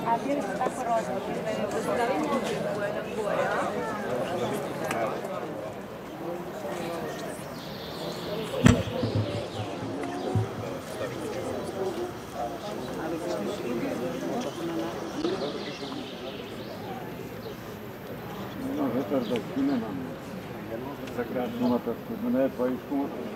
A bili su tako rozni. Da stavimo boje na boje, a? No, vetar da skine nam. Zakrasnula tako, ne pa i škola.